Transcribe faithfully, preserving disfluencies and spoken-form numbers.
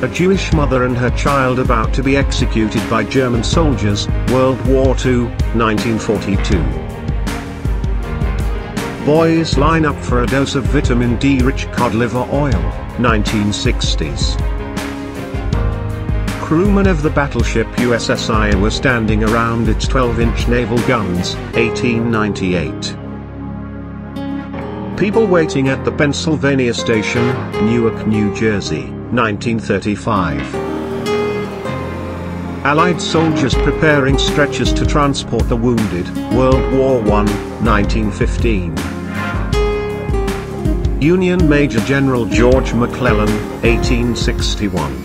A Jewish mother and her child about to be executed by German soldiers, World War Two, nineteen forty-two. Boys line up for a dose of vitamin D-rich cod liver oil, nineteen sixties. Crewmen of the battleship U S S Iowa standing around its twelve-inch naval guns, eighteen ninety-eight. People waiting at the Pennsylvania Station, Newark, New Jersey, nineteen thirty-five. Allied soldiers preparing stretchers to transport the wounded, World War One, nineteen fifteen. Union Major General George McClellan, eighteen sixty-one.